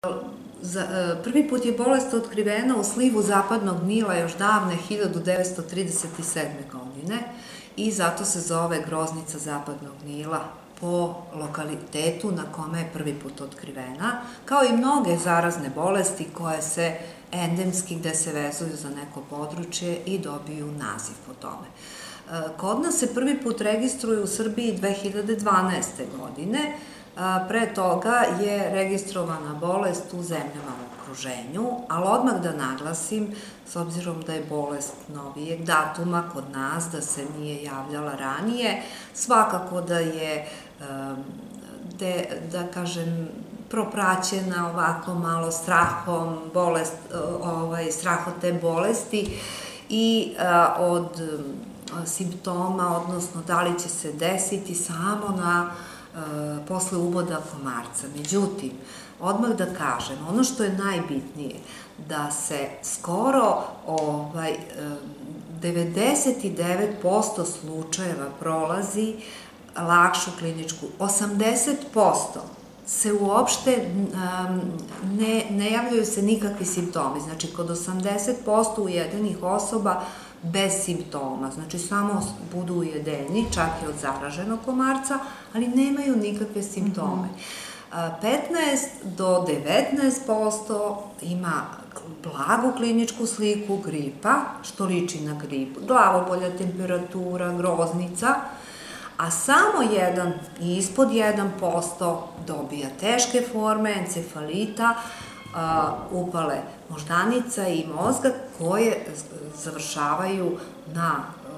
Prvi put je bolest otkrivena u slivu Zapadnog Nila još davne 1937. godine i zato se zove groznica Zapadnog Nila po lokalitetu na kome je prvi put otkrivena, kao i mnoge zarazne bolesti koje se endemski, gde se vezuju za neko područje i dobiju naziv po tome. Kod nas se prvi put registruju u Srbiji 2012. godine. Pre toga je registrovana bolest u zemljama u okruženju, ali odmah da naglasim, s obzirom da je bolest novijeg datuma kod nas, da se nije javljala ranije, svakako da je, da kažem, propraćena ovako malo strahom, strah od te bolesti i od simptoma, odnosno da li će se desiti samo posle uboda komarca. Međutim, odmah da kažem, ono što je najbitnije, da se skoro 99% slučajeva prolazi lakšu kliničku, 80% se uopšte ne javljaju se nikakvi simptomi. Znači, kod 80% ujedenih osoba bez simptoma, znači samo budu ujedeni, čak i od zaraženog komarca, ali nemaju nikakve simptome. 15 do 19% ima blagu kliničku sliku gripa, što liči na grip, glavobolja, temperatura, groznica, a samo 1 i ispod 1% dobija teške forme encefalita, upale moždanica i mozga koje završavaju na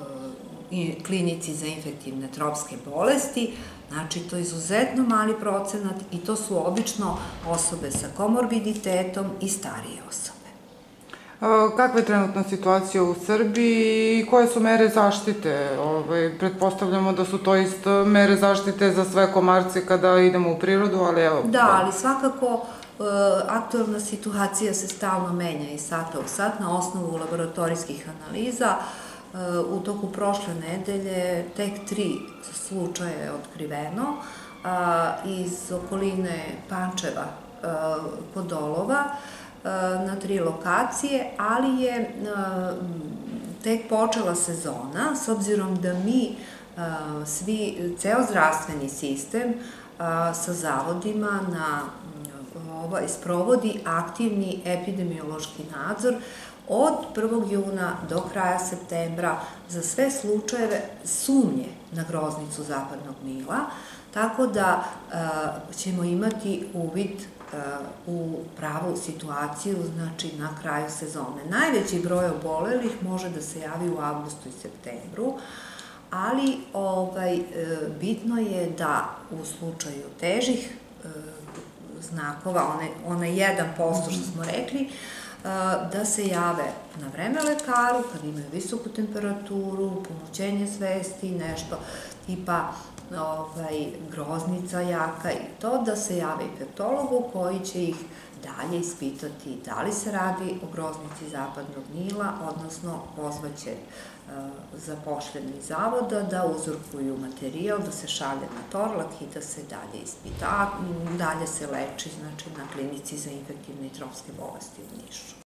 klinici za infektivne tropske bolesti. Znači, to je izuzetno mali procenat i to su obično osobe sa komorbiditetom i starije osobe. Kakva je trenutna situacija u Srbiji i koje su mere zaštite? Pretpostavljamo da su to isto mere zaštite za sve komarce kada idemo u prirodu, ali evo... Da, ali svakako aktuelna situacija se stalno menja iz sata u sat na osnovu laboratorijskih analiza. U toku prošle nedelje tek 3 slučaja je otkriveno iz okoline Pančeva kod Dolova na 3 lokacije, ali je tek počela sezona, s obzirom da mi ceo zdravstveni sistem sa zavodima sprovodi aktivni epidemiološki nadzor od 1. juna do kraja septembra za sve slučajeve sumnje na groznicu Zapadnog Nila, tako da ćemo imati uvid u pravu situaciju, znači na kraju sezone. Najveći broj obolelih može da se javi u avgustu i septembru, ali bitno je da u slučaju težih znakova, onaj 1% što smo rekli, da se jave na vreme lekaru kad imaju visoku temperaturu, pomućenje svesti, nešto tipa groznica jaka i to, da se jave infektologu koji će ih dalje ispitati da li se radi o groznici Zapadnog Nila, odnosno pozvaće zaposleni iz zavoda da uzorkuju materijal, da se šalje na Torlak i da se dalje ispita, a dalje se leči, znači, na klinici za infektivne i tropske bolesti u Nišu.